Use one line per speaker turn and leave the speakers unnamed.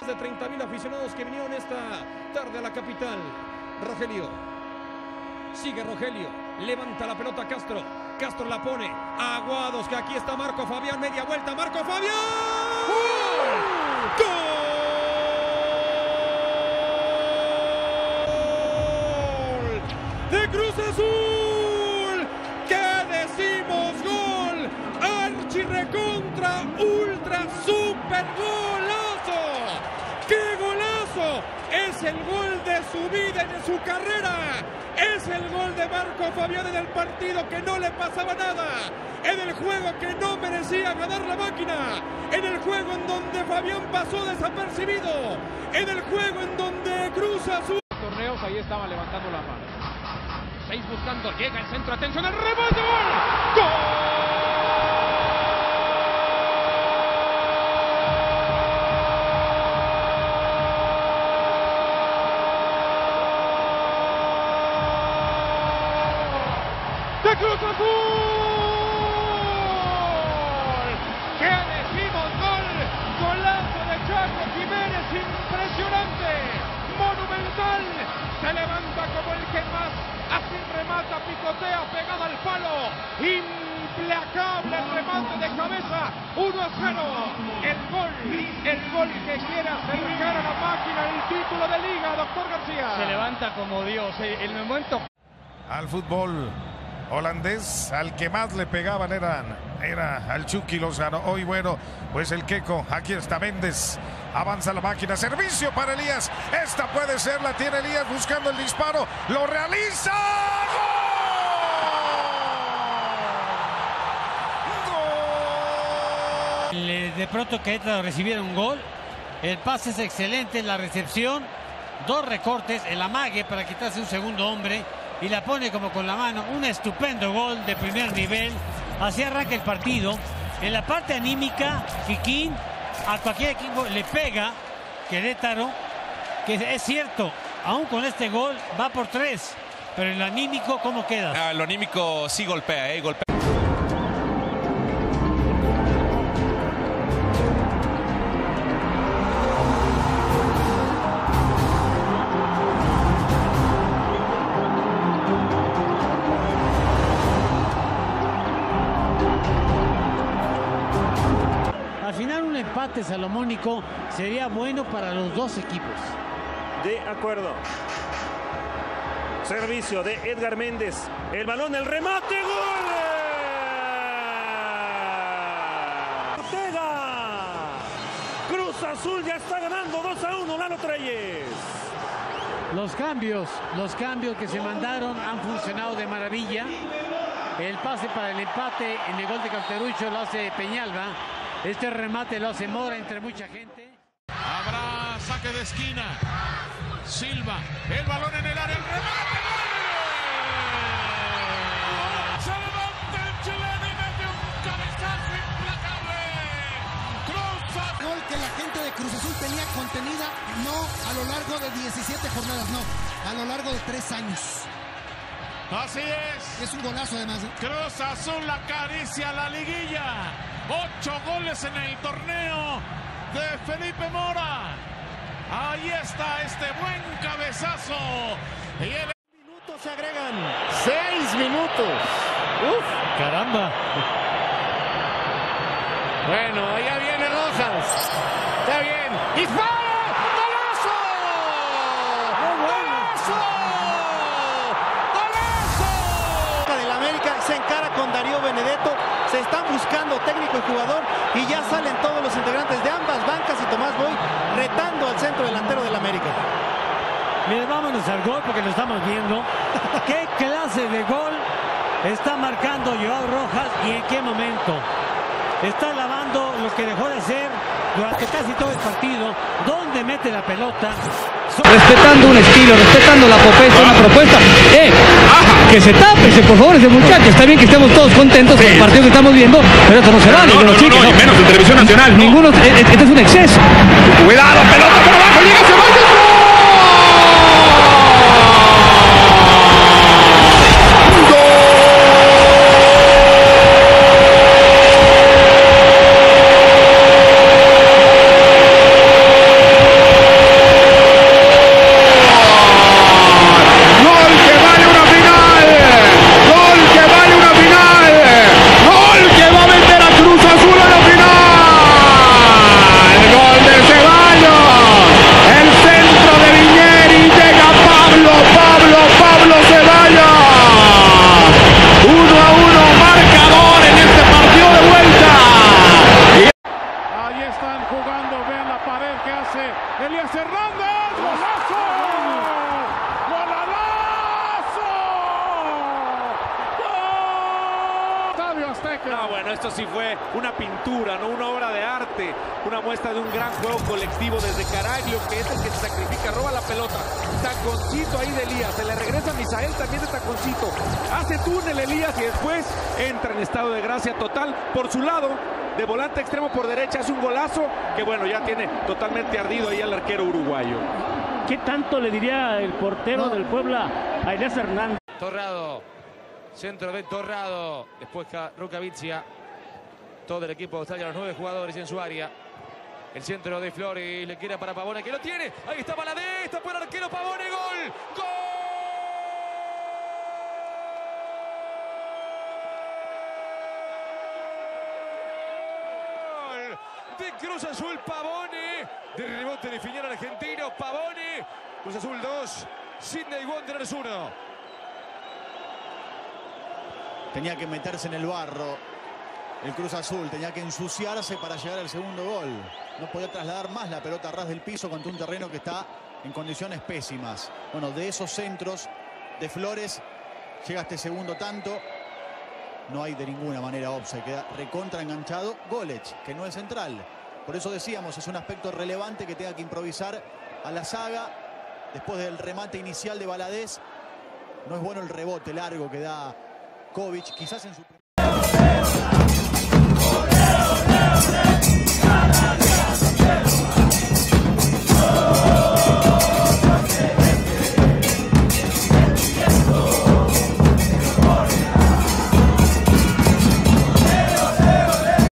De 30.000 aficionados que vinieron esta tarde a la capital. Rogelio. Sigue Rogelio. Levanta la pelota Castro. Castro la pone. Aguados, que aquí está Marco Fabián. Media vuelta. Marco Fabián. ¡Gol! ¡Gol! ¡De Cruz Azul! ¿Qué decimos? ¡Gol! ¡Archi recontra ultra super golazo! ¡Qué golazo! Es el gol de su vida y de su carrera. Es el gol de Marco Fabián en el partido que no le pasaba nada. En el juego que no merecía ganar la máquina. En el juego en donde Fabián pasó desapercibido. En el juego en donde Cruz Azul...
Torneos, ahí estaba levantando la mano. 6 buscando, llega el centro, atención, el rebote, ¡gol! ¡Gol! ¡De Cruz Azul! ¿Qué decimos? ¡Gol! ¡Golazo de Chaco Jiménez! ¡Impresionante! ¡Monumental! Se levanta como el que más así remata, picotea, pegada al palo. Implacable el remate de cabeza. 1-0. El gol que quiere acercar a la máquina el título de liga, doctor García.
Se levanta como Dios. El momento.
Al fútbol holandés, al que más le pegaban era al Chucky Lozano. Hoy, bueno, pues el Queco. Aquí está Méndez. Avanza la máquina. Servicio para Elías. Esta puede ser. La tiene Elías buscando el disparo. Lo realiza. ¡Gol! ¡Gol!
De pronto Querétaro recibiera un gol. El pase es excelente. La recepción. 2 recortes. El amague para quitarse un segundo hombre. Y la pone como con la mano. Un estupendo gol de primer nivel. Así arranca el partido. En la parte anímica, Jiquín a cualquier equipo le pega. Querétaro, que es cierto, aún con este gol va por 3. Pero en lo anímico, ¿cómo queda?
Lo anímico sí golpea, golpea.
Al final un empate salomónico sería bueno para los dos equipos.
De acuerdo. Servicio de Edgar Méndez. El balón, el remate, ¡gol! Ortega. Cruz Azul ya está ganando 2-1, Lalo Treyes.
Los cambios que se mandaron han funcionado de maravilla. El pase para el empate en el gol de Cauterucho lo hace Peñalba. Este remate lo hace Mora entre mucha gente.
Habrá saque de esquina. Silva, el balón en el área, el remate. ¡Gol! Se levanta el chileno y mete un cabezazo implacable. Cruz Azul.
Gol que la gente de Cruz Azul tenía contenida, no a lo largo de 17 jornadas, no, a lo largo de 3 años.
Así es.
Es un golazo además.
Cruz Azul acaricia la liguilla. 8 goles en el torneo de Felipe Mora. Ahí está este buen cabezazo. Y el...
Minutos se agregan. 6 minutos. Uf,
Caramba.
Bueno, allá viene Rojas. Está bien. ¡Disparo! ¡Golazo! ¡Golazo! ¡Golazo! Del América se encara con Darío Benedetto. Se están buscando técnico y jugador y ya salen todos los integrantes de ambas bancas y Tomás Boy retando al centro delantero del América.
Mira, vámonos al gol porque lo estamos viendo. ¿Qué clase de gol está marcando Joao Rojas y en qué momento? Está lavando lo que dejó de hacer durante casi todo el partido. ¿Dónde mete la pelota?
Respetando un estilo, respetando la propuesta, una propuesta. Que se tape, por favor, ese muchacho. Está bien que estemos todos contentos con el partido que estamos viendo, pero esto no se vale.
No, y menos en televisión nacional.
Ninguno, este es un exceso.
Cuidado, pelota por abajo, llega Ceballos.
Azteca.
No, bueno, esto sí fue una pintura, ¿no? Una obra de arte, una muestra de un gran juego colectivo desde Caraglio, que es el que se sacrifica, roba la pelota. Taconcito ahí de Elías, se le regresa a Misael también de taconcito. Hace túnel Elías y después entra en estado de gracia total por su lado. De volante extremo por derecha, hace un golazo que bueno, ya tiene totalmente ardido ahí al arquero uruguayo.
¿Qué tanto le diría el portero del Puebla a Elías Hernández?
Torrado, centro de Torrado, después Rucavizia, todo el equipo está ya los 9 jugadores en su área. El centro de Flores, le queda para Pavone, que lo tiene, ahí está Valadez, está por el arquero Pavone, gol, gol. De Cruz Azul, Pavone, de rebote definió el argentino, Pavone, Cruz Azul 2, Sydney Wanderers 1.
Tenía que meterse en el barro el Cruz Azul, tenía que ensuciarse para llegar al segundo gol. No podía trasladar más la pelota a ras del piso contra un terreno que está en condiciones pésimas. Bueno, de esos centros de Flores llega este segundo tanto. No hay de ninguna manera offside, queda recontra enganchado Golech, que no es central. Por eso decíamos, es un aspecto relevante que tenga que improvisar a la saga. Después del remate inicial de Valadez, no es bueno el rebote largo que da Kovic, quizás en su...